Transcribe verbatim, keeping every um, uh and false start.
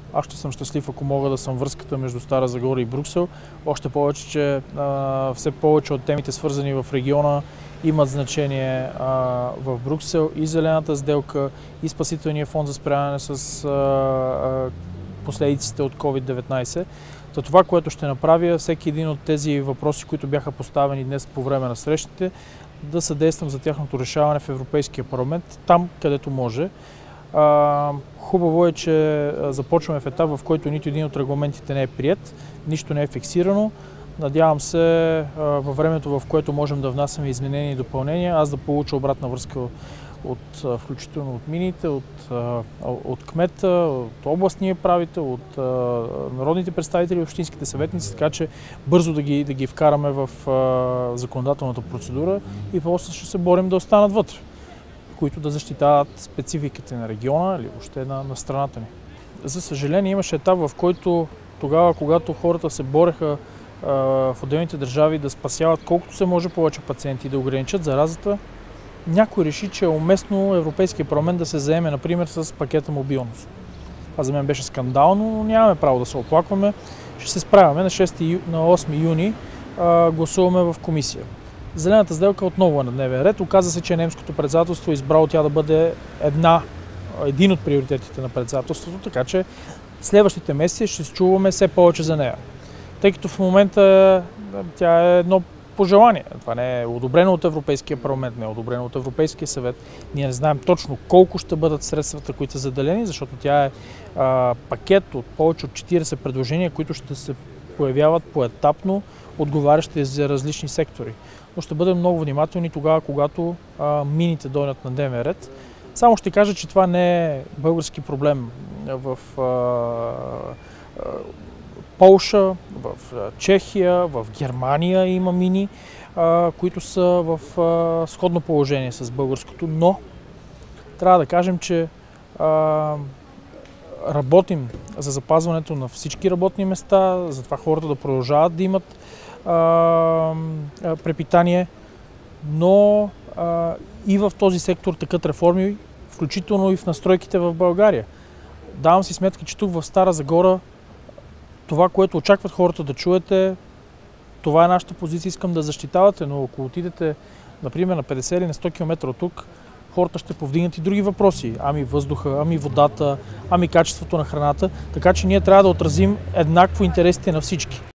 Аз ще съм щастлив, ако мога да съм връзката между Стара Загора и Брюксел. Още повече, че а, все повече от темите, свързани в региона, имат значение а, в Брюксел. И зелената сделка, и спасителния фонд за справяне с а, а, последиците от ковид деветнайсет. За това, което ще направя, всеки един от тези въпроси, които бяха поставени днес по време на срещите, да съдействам за тяхното решаване в Европейския парламент, там където може. А, хубаво е, че започваме в етап, в който нито един от регламентите не е приет, нищо не е фиксирано. Надявам се а, във времето, в което можем да внасяме изменения и допълнения, аз да получа обратна връзка от, включително от мините, от, от кмета, от областния правител, от народните представители, общинските съветници, така че бързо да ги, да ги вкараме в законодателната процедура и после ще се борим да останат вътре, които да защитават спецификите на региона или въобще на, на страната ни. За съжаление имаше етап, в който тогава, когато хората се бореха в отделните държави да спасяват колкото се може повече пациенти и да ограничат заразата, някой реши, че е уместно Европейския парламент да се заеме, например, с пакета мобилност. Това за мен беше скандално, но нямаме право да се оплакваме. Ще се справяме. На, шести, на осми юни а, гласуваме в комисия. Зелената сделка отново е на дневен ред. Оказа се, че немското председателство е избрало тя да бъде една, един от приоритетите на председателството, така че следващите месеци ще се чуваме все повече за нея. Тъй като в момента тя е едно пожелание. Това не е одобрено от Европейския парламент, не е одобрено от Европейския съвет. Ние не знаем точно колко ще бъдат средствата, които са заделени, защото тя е а, пакет от повече от четирийсет предложения, които ще се появяват поетапно, отговарящи за различни сектори. Но ще бъдем много внимателни тогава, когато а, мините дойдат на дневен ред. Само ще кажа, че това не е български проблем. В а, а, Полша, в Чехия, в Германия има мини, а, които са в а, сходно положение с българското, но трябва да кажем, че а, работим за запазването на всички работни места, за това хората да продължават да имат а, а, препитание, но а, и в този сектор текат реформи, включително и в настройките в България. Давам си сметка, че тук в Стара Загора това, което очакват хората да чуете, това е нашата позиция, искам да защитавате, но ако отидете, например, на петдесет или на сто километра от тук, хората ще повдигнат и други въпроси. Ами въздуха, ами водата, ами качеството на храната, така че ние трябва да отразим еднакво интересите на всички.